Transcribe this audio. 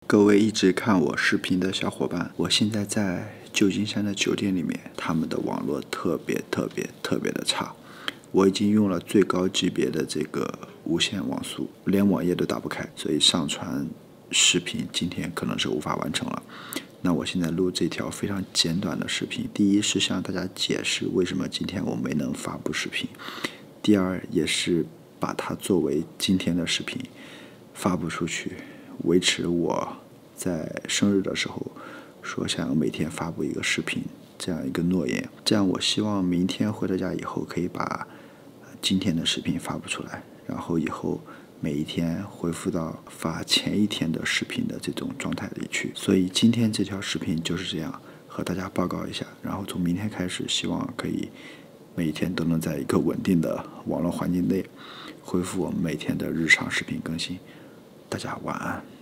各位一直看我视频的小伙伴，我现在在旧金山的酒店里面，他们的网络特别的差。我已经用了最高级别的这个无线网速，连网页都打不开，所以上传视频今天可能是无法完成了。那我现在录这条非常简短的视频，第一是向大家解释为什么今天我没能发布视频，第二也是把它作为今天的视频发布出去，维持我在生日的时候说想要每天发布一个视频这样一个诺言。这样我希望明天回到家以后可以把今天的视频发布出来，然后以后每一天恢复到发前一天的视频的这种状态里去。所以今天这条视频就是这样和大家报告一下，然后从明天开始希望可以每一天都能在一个稳定的网络环境内恢复我们每天的日常视频更新。大家晚安。